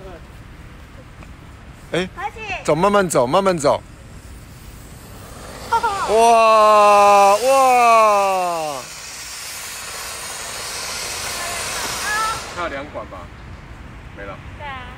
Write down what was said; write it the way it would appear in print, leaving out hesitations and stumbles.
哎，走，慢慢走，慢慢走。哇哇！还有2管吧，没了。 对啊。